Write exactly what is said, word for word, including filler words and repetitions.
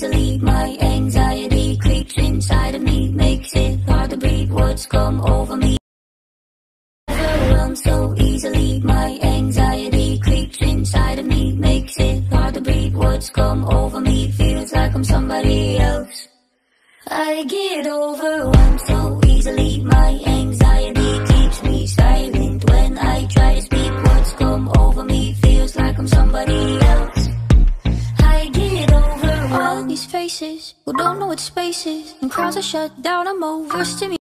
easily. My anxiety creeps inside of me, makes it hard to breathe. Words come over me, overwhelmed so easily. My anxiety creeps inside of me, makes it hard to breathe. Words come over me, feels like I'm somebody else. I get overwhelmed so easily. My anxiety keeps me silent. When I try to speak, words come over me, feels like I'm somebody else. I get overwhelmed. All these faces who don't know what space is, and crowds are shut down, I'm overstimulated.